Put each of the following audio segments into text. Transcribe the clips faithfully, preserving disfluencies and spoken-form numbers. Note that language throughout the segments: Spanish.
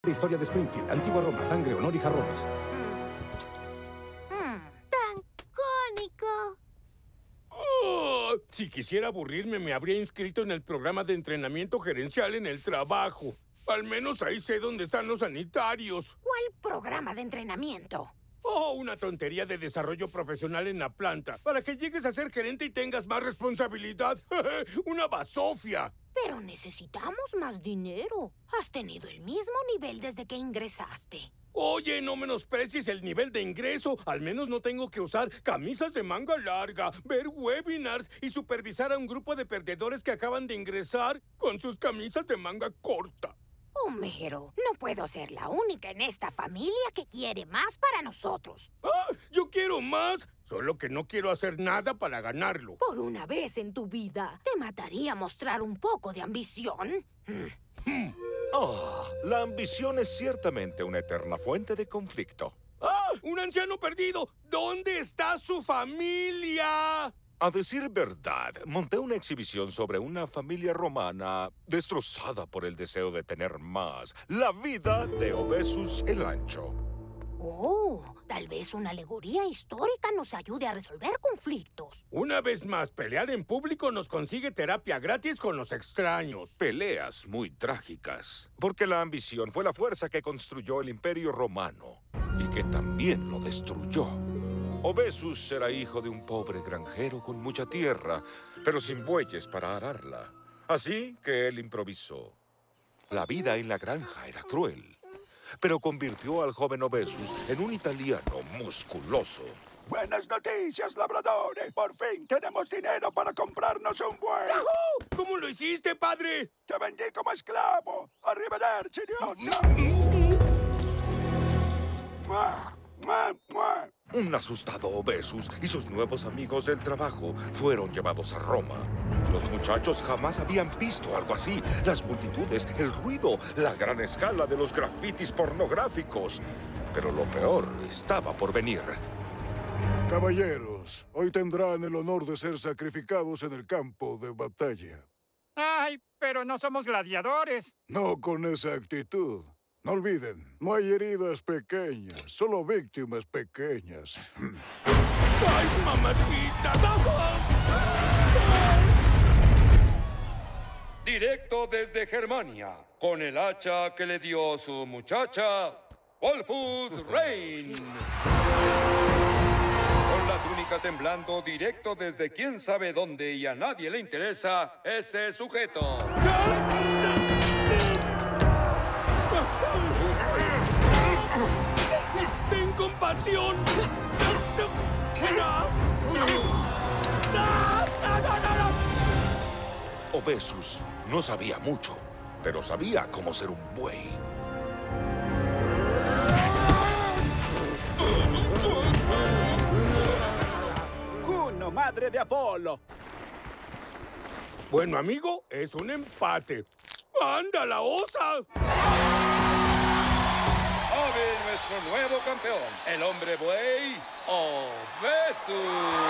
Historia de Springfield, antigua Roma, sangre, honor y jarrones. ¡Tan cónico! Oh, si quisiera aburrirme, me habría inscrito en el programa de entrenamiento gerencial en el trabajo. Al menos ahí sé dónde están los sanitarios. ¿Cuál programa de entrenamiento? Oh, una tontería de desarrollo profesional en la planta. Para que llegues a ser gerente y tengas más responsabilidad. ¡Una basofia! Pero necesitamos más dinero. Has tenido el mismo nivel desde que ingresaste. Oye, no menosprecies el nivel de ingreso. Al menos no tengo que usar camisas de manga larga, ver webinars y supervisar a un grupo de perdedores que acaban de ingresar con sus camisas de manga corta. Homero, no puedo ser la única en esta familia que quiere más para nosotros. ¡Ah! ¡Yo quiero más! Solo que no quiero hacer nada para ganarlo. Por una vez en tu vida, ¿te mataría mostrar un poco de ambición? Hmm. Ah, la ambición es ciertamente una eterna fuente de conflicto. ¡Ah! ¡Un anciano perdido! ¿Dónde está su familia? A decir verdad, monté una exhibición sobre una familia romana destrozada por el deseo de tener más. La vida de Obesus el Ancho. Oh, tal vez una alegoría histórica nos ayude a resolver conflictos. Una vez más, pelear en público nos consigue terapia gratis con los extraños. Peleas muy trágicas. Porque la ambición fue la fuerza que construyó el Imperio Romano y que también lo destruyó. Obesus era hijo de un pobre granjero con mucha tierra, pero sin bueyes para ararla. Así que él improvisó. La vida en la granja era cruel, pero convirtió al joven Obesus en un italiano musculoso. Buenas noticias, labradores. Por fin tenemos dinero para comprarnos un buey. ¡Yahoo! ¿Cómo lo hiciste, padre? Te vendí como esclavo. Arrivederci, idiota. ¡Mua! ¡Mua! ¡Mua! Un asustado Obesus y sus nuevos amigos del trabajo fueron llevados a Roma. Los muchachos jamás habían visto algo así. Las multitudes, el ruido, la gran escala de los grafitis pornográficos. Pero lo peor estaba por venir. Caballeros, hoy tendrán el honor de ser sacrificados en el campo de batalla. Ay, pero no somos gladiadores. No con esa actitud. No olviden, no hay heridas pequeñas, solo víctimas pequeñas. ¡Ay, mamacita! Directo desde Germania, con el hacha que le dio su muchacha, Wolfus Rain. Con la túnica temblando, directo desde quién sabe dónde y a nadie le interesa ese sujeto. ¡Ten compasión! Obesus no sabía mucho, pero sabía cómo ser un buey. Juno, madre de Apolo. Bueno, amigo, es un empate. ¡Anda, la osa! ¡Ave nuestro nuevo campeón, el hombre buey, Obesus!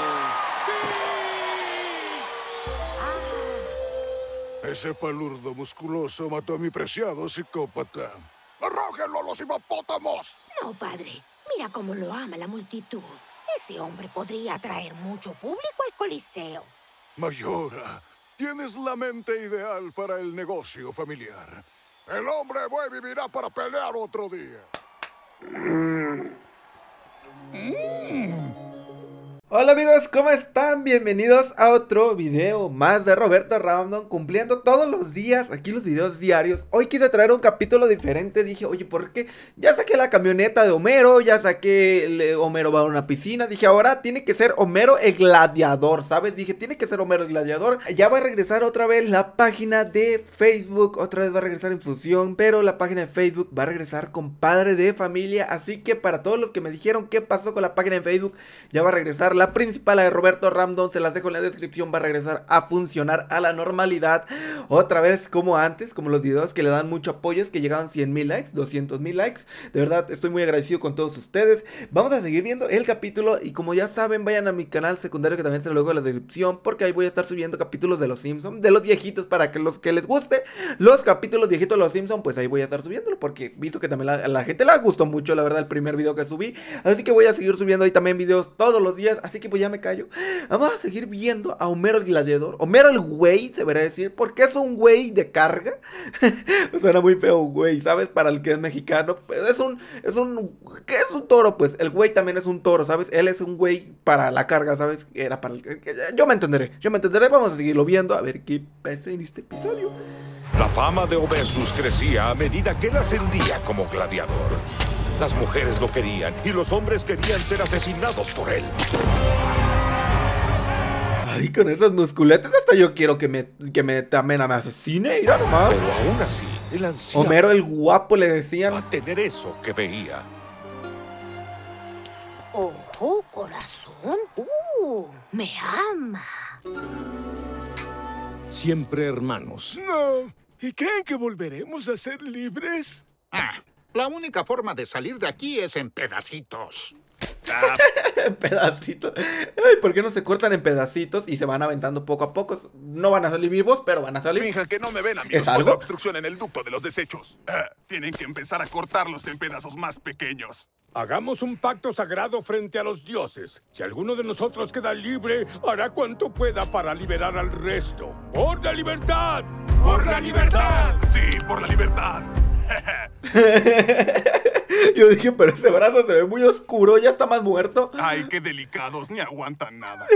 Ese palurdo musculoso mató a mi preciado psicópata. ¡Arrójenlo a los hipopótamos! No, padre. Mira cómo lo ama la multitud. Ese hombre podría atraer mucho público al Coliseo. Mayora, tienes la mente ideal para el negocio familiar. El hombre buey vivirá para pelear otro día. Hola amigos, ¿cómo están? Bienvenidos a otro video más de Roberto Random, cumpliendo todos los días aquí los videos diarios. Hoy quise traer un capítulo diferente, dije, oye, ¿por qué? Ya saqué la camioneta de Homero, ya saqué el, Homero va a una piscina, dije, ahora tiene que ser Homero el gladiador, ¿sabes? Dije, tiene que ser Homero el gladiador. Ya va a regresar otra vez la página de Facebook, otra vez va a regresar en fusión, pero la página de Facebook va a regresar con Padre de Familia, así que para todos los que me dijeron qué pasó con la página de Facebook, ya va a regresar la principal, la de Roberto Ramdon, se las dejo en la descripción. Va a regresar a funcionar a la normalidad otra vez como antes, como los videos que le dan mucho apoyo, es que llegaban cien mil likes, doscientos mil likes. De verdad estoy muy agradecido con todos ustedes. Vamos a seguir viendo el capítulo y como ya saben, vayan a mi canal secundario que también se lo dejo en la descripción, porque ahí voy a estar subiendo capítulos de los Simpsons, de los viejitos, para que los que les guste los capítulos viejitos de los Simpsons, pues ahí voy a estar subiéndolo, porque visto que también a la gente le gustó mucho, la verdad, el primer video que subí. Así que voy a seguir subiendo ahí también videos todos los días, así que pues ya me callo. Vamos a seguir viendo a Homero el gladiador, Homero el güey, se verá decir, porque es un güey de carga. Suena muy feo güey, ¿sabes? Para el que es mexicano, pues es un, es un, ¿qué es un toro? Pues el güey también es un toro, ¿sabes? Él es un güey para la carga, ¿sabes? Era para el que, yo me entenderé, yo me entenderé, vamos a seguirlo viendo, a ver qué pasa en este episodio. La fama de Obesus crecía a medida que él ascendía como gladiador. Las mujeres lo querían y los hombres querían ser asesinados por él. Ay, con esas musculetas hasta yo quiero que me, que me también me asesine, mira nomás. Pero aún así, el anciano Homero el guapo le decían. va a tener eso que veía. Ojo, corazón. Uh, me ama. Siempre hermanos. No. ¿Y creen que volveremos a ser libres? Ah, la única forma de salir de aquí es en pedacitos. En pedacitos. Ay, ¿por qué no se cortan en pedacitos y se van aventando poco a poco? No van a salir vivos, pero van a salir. Finja que no me ven, amigos. ¿Es Por algo? la obstrucción en el ducto de los desechos. Ah, tienen que empezar a cortarlos en pedazos más pequeños. Hagamos un pacto sagrado frente a los dioses. Si alguno de nosotros queda libre, hará cuanto pueda para liberar al resto. ¡Por la libertad! ¡Por la libertad! Sí, por la libertad. Yo dije, pero ese brazo se ve muy oscuro, ya está más muerto. Ay, qué delicados, ni aguantan nada.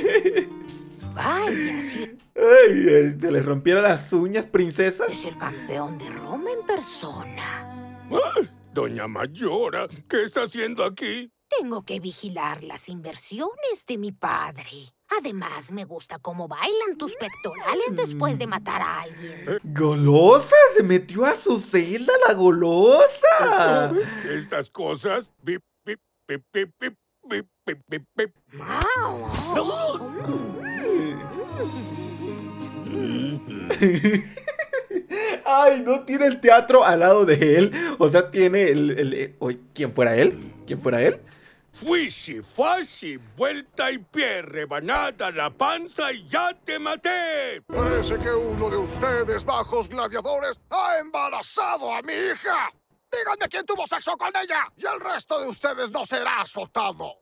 Vaya, sí. Ay, eh, se le rompieron las uñas, princesa. Es el campeón de Roma en persona. ¡Ah! Doña Mayora, ¿qué está haciendo aquí? Tengo que vigilar las inversiones de mi padre. Además, me gusta cómo bailan tus pectorales después de matar a alguien. ¡Golosa! Se metió a su celda la golosa. Estas cosas... Bip, bip, bip, bip, bip, bip, bip, bip, bip. Ay, no tiene el teatro al lado de él. O sea, tiene el... el, el oye, ¿quién fuera él? ¿Quién fuera él? Fuisi, fasi, vuelta y pie, rebanada la panza y ya te maté. Parece que uno de ustedes, bajos gladiadores, ha embarazado a mi hija. Díganme quién tuvo sexo con ella y el resto de ustedes no será azotado.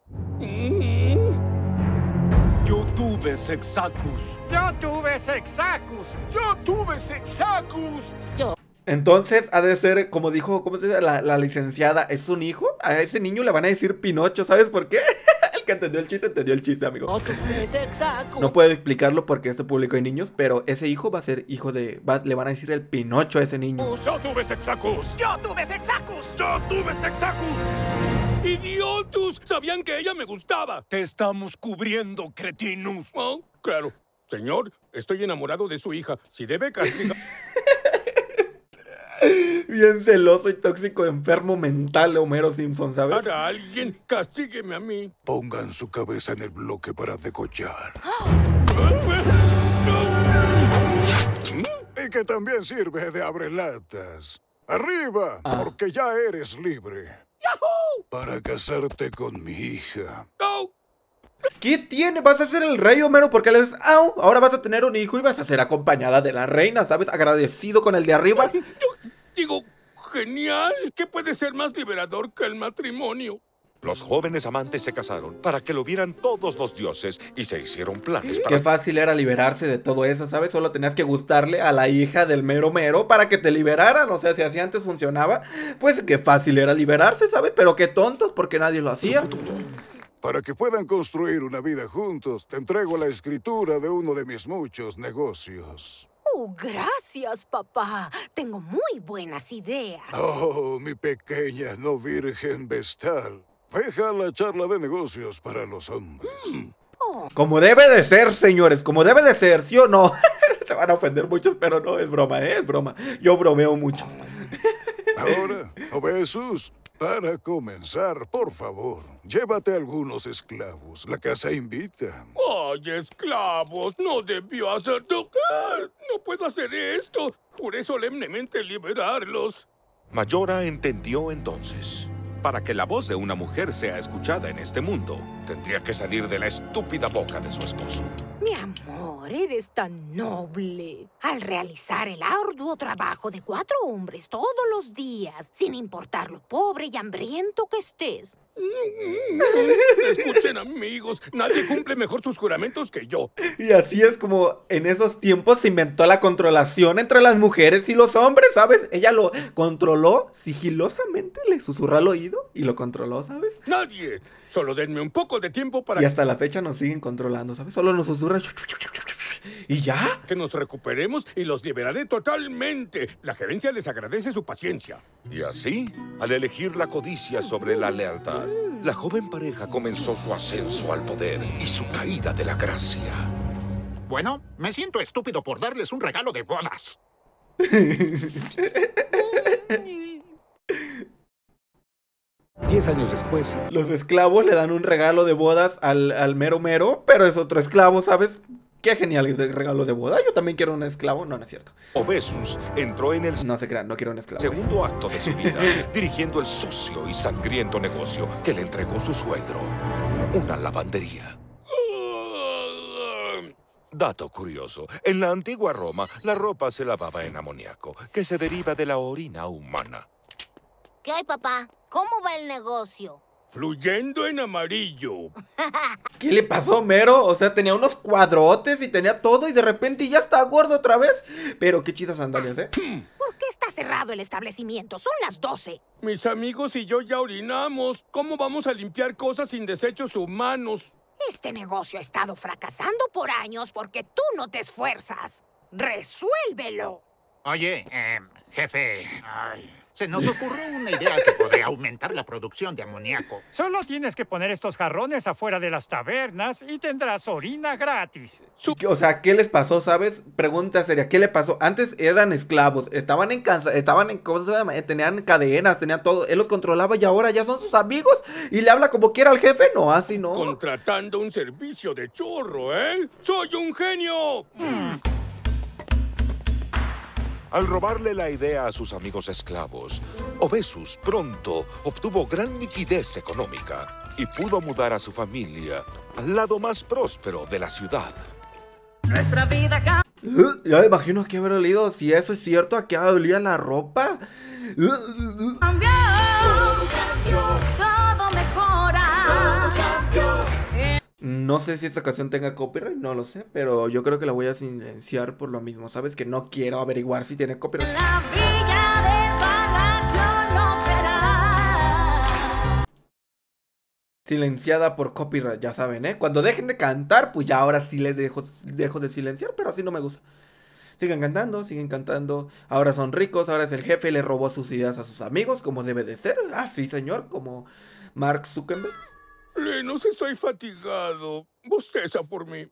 Yo tuve Sexacus. Yo tuve Sexacus. Yo tuve Sexacus. Entonces ha de ser, como dijo, ¿cómo se dice? La, la licenciada, ¿es un hijo? A ese niño le van a decir Pinocho, ¿sabes por qué? El que entendió el chiste, entendió el chiste, amigo. Yo tuve Sexacus. No puedo explicarlo porque este público hay niños, pero ese hijo va a ser hijo de... Va, le van a decir el Pinocho a ese niño. Yo tuve Sexacus. Yo tuve Sexacus. Yo tuve Sexacus. ¡Idiotus! Sabían que ella me gustaba. Te estamos cubriendo, cretinus. Oh, claro. Señor, estoy enamorado de su hija. Si debe castigar... Bien celoso y tóxico, enfermo mental, Homero Simpson, ¿sabes? Para alguien, castígueme a mí. Pongan su cabeza en el bloque para degollar. Y que también sirve de abrelatas. ¡Arriba! Ah. Porque ya eres libre. ¡Yahoo! Para casarte con mi hija. ¡No! ¿Qué tiene? Vas a ser el rey, Homero, porque le dices, ¡au! Ahora vas a tener un hijo y vas a ser acompañada de la reina, ¿sabes? Agradecido con el de arriba. Yo digo, genial. ¿Qué puede ser más liberador que el matrimonio? Los jóvenes amantes se casaron para que lo vieran todos los dioses y se hicieron planes para... Qué fácil era liberarse de todo eso, ¿sabes? Solo tenías que gustarle a la hija del mero mero para que te liberaran. O sea, si así antes funcionaba, pues qué fácil era liberarse, ¿sabes? Pero qué tontos, porque nadie lo hacía. Para que puedan construir una vida juntos, te entrego la escritura de uno de mis muchos negocios. Oh, gracias, papá. Tengo muy buenas ideas. Oh, mi pequeña no virgen vestal. Deja la charla de negocios para los hombres. Oh. Como debe de ser, señores, como debe de ser, ¿sí o no? Se van a ofender muchos, pero no, es broma, ¿eh? Es broma. Yo bromeo mucho. Ahora, Obesus, Para comenzar, por favor, llévate algunos esclavos. La casa invita. ¡Ay, esclavos! ¡No debió hacerlo! ¡Ah! ¡No puedo hacer esto! Juré solemnemente liberarlos. Mayora entendió entonces. Para que la voz de una mujer sea escuchada en este mundo, Tendría que salir de la estúpida boca de su esposo. Mi amor, eres tan noble. Al realizar el arduo trabajo de cuatro hombres todos los días, sin importar lo pobre y hambriento que estés. Escuchen, amigos, nadie cumple mejor sus juramentos que yo. Y así es como en esos tiempos se inventó la controlación entre las mujeres y los hombres, ¿sabes? Ella lo controló sigilosamente, le susurró al oído y lo controló, ¿sabes? Nadie. Solo denme un poco de tiempo para... Y hasta la fecha nos siguen controlando, ¿sabes? Solo nos susurran. ¿Y ya? Que nos recuperemos y los liberaré totalmente. La gerencia les agradece su paciencia. Y así, al elegir la codicia sobre la lealtad, la joven pareja comenzó su ascenso al poder y su caída de la gracia. Bueno, me siento estúpido por darles un regalo de bodas. Diez años después, los esclavos le dan un regalo de bodas al, al mero mero, pero es otro esclavo, ¿sabes? Qué genial el regalo de boda. Yo también quiero un esclavo. No, no es cierto. Obesus entró en el... No se crean, no quiero un esclavo. Segundo acto de su vida, dirigiendo el sucio y sangriento negocio que le entregó su suegro. Una lavandería. Dato curioso. En la antigua Roma, la ropa se lavaba en amoníaco, que se deriva de la orina humana. ¿Qué hay, papá? ¿Cómo va el negocio? Fluyendo en amarillo. ¿Qué le pasó a Homero? O sea, tenía unos cuadrotes y tenía todo y de repente ya está gordo otra vez. Pero qué chidas sandalias, ¿eh? ¿Por qué está cerrado el establecimiento? Son las doce. Mis amigos y yo ya orinamos. ¿Cómo vamos a limpiar cosas sin desechos humanos? Este negocio ha estado fracasando por años porque tú no te esfuerzas. ¡Resuélvelo! Oye, eh, jefe, ay, se nos ocurrió una idea que podría aumentar la producción de amoníaco. Solo tienes que poner estos jarrones afuera de las tabernas y tendrás orina gratis. O sea, ¿qué les pasó, sabes? Pregunta seria, ¿qué le pasó? Antes eran esclavos, estaban en cansa, estaban en cosas, tenían cadenas, tenían todo, él los controlaba y ahora ya son sus amigos y le habla como quiera al jefe, no, así no. Contratando un servicio de chorro, ¿eh? ¡Soy un genio! Mm. Al robarle la idea a sus amigos esclavos, Obesus pronto obtuvo gran liquidez económica y pudo mudar a su familia al lado más próspero de la ciudad. Nuestra vida acá. Uh, ya me imagino a qué habrá olido. Si eso es cierto, ¿a qué olía la ropa? Uh, uh, uh. Cambió, cambió, todo mejora. Todo cambió. No sé si esta canción tenga copyright, no lo sé, pero yo creo que la voy a silenciar por lo mismo, ¿sabes? Que no quiero averiguar si tiene copyright. La villa del palacio no será. Silenciada por copyright, ya saben, ¿eh? Cuando dejen de cantar, pues ya ahora sí les dejo, dejo de silenciar, pero así no me gusta. Siguen cantando, siguen cantando. Ahora son ricos, ahora es el jefe, le robó sus ideas a sus amigos, como debe de ser. Ah, sí, señor, como Mark Zuckerberg. Lenos, estoy fatigado. Bosteza por mí.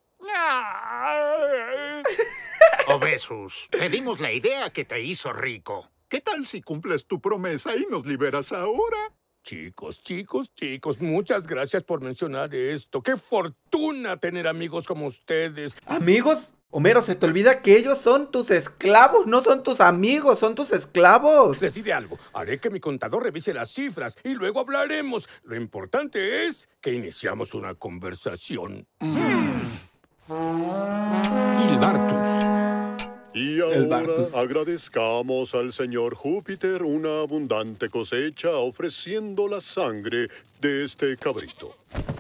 Obesus, te dimos la idea que te hizo rico. ¿Qué tal si cumples tu promesa y nos liberas ahora? Chicos, chicos, chicos, muchas gracias por mencionar esto. ¡Qué fortuna tener amigos como ustedes! ¿Amigos? Homero, se te olvida que ellos son tus esclavos, no son tus amigos, son tus esclavos. Decide algo, haré que mi contador revise las cifras y luego hablaremos. Lo importante es que iniciamos una conversación. Mm. Ilbartus. Y ahora agradezcamos al señor Júpiter una abundante cosecha ofreciendo la sangre de este cabrito.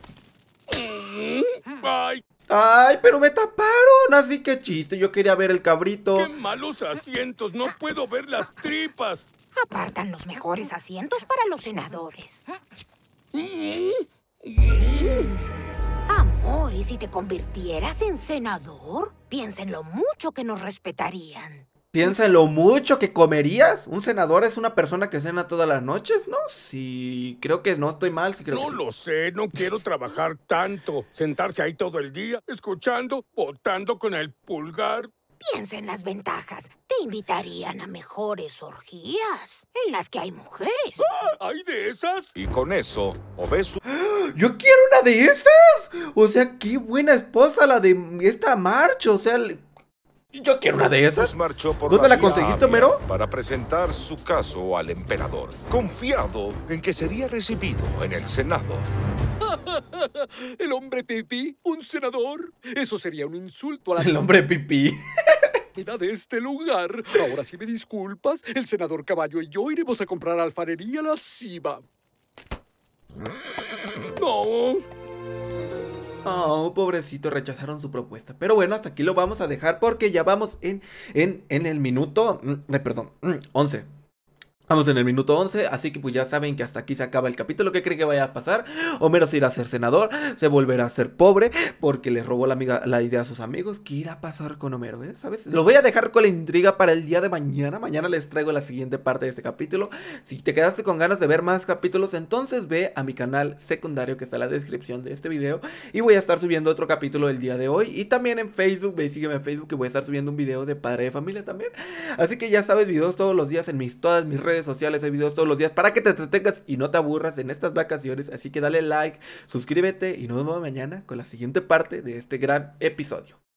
¡Ay! Ay, pero me taparon, así que chiste, yo quería ver el cabrito. ¡Qué malos asientos! ¡No puedo ver las tripas! Apartan los mejores asientos para los senadores. Amor, ¿y si te convirtieras en senador? Piensa en lo mucho que nos respetarían. Piensa en lo mucho que comerías. Un senador es una persona que cena todas las noches, ¿no? Sí, creo que no estoy mal. Sí, creo no que sí. lo sé, no quiero trabajar tanto. Sentarse ahí todo el día, escuchando, votando con el pulgar. Piensa en las ventajas. Te invitarían a mejores orgías, en las que hay mujeres. ¡Ah! ¿Hay de esas? Y con eso, Obesus... ¡Yo quiero una de esas! O sea, qué buena esposa la de esta March. O sea, yo quiero una de esas. Marchó por ¿Dónde la vía conseguiste, Amia Homero? para presentar su caso al emperador, confiado en que sería recibido en el Senado. El hombre pipí, un senador. Eso sería un insulto a la... El hombre pipí. Mira de este lugar. Ahora, si me disculpas, el senador Caballo y yo iremos a comprar alfarería a la cima. No. Oh, pobrecito, rechazaron su propuesta. Pero bueno, hasta aquí lo vamos a dejar porque ya vamos en, en, en el minuto... Eh, perdón, once. Vamos en el minuto once, así que pues ya saben que hasta aquí se acaba el capítulo. ¿Qué creen que vaya a pasar? Homero se irá a ser senador, se volverá a ser pobre porque le robó la, amiga, la idea a sus amigos. ¿Qué irá a pasar con Homero, eh? ¿Sabes? Lo voy a dejar con la intriga para el día de mañana. Mañana les traigo la siguiente parte de este capítulo. Si te quedaste con ganas de ver más capítulos, entonces ve a mi canal secundario que está en la descripción de este video. Y voy a estar subiendo otro capítulo el día de hoy. Y también en Facebook, ve y sígueme en Facebook que voy a estar subiendo un video de padre de familia también. Así que ya sabes, videos todos los días en mis, todas mis redes sociales, hay videos todos los días para que te entretengas y no te aburras en estas vacaciones, así que dale like, suscríbete y nos vemos mañana con la siguiente parte de este gran episodio.